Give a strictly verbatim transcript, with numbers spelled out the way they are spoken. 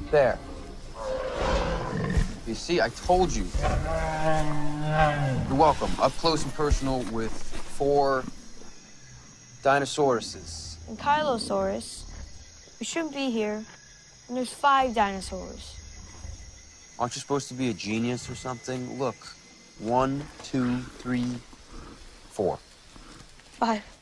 There. You see, I told you. You're welcome. Up close and personal with four Dinosauruses. And Kylosaurus. We shouldn't be here. And there's five dinosaurs. Aren't you supposed to be a genius or something? Look. One, two, three, four. Five.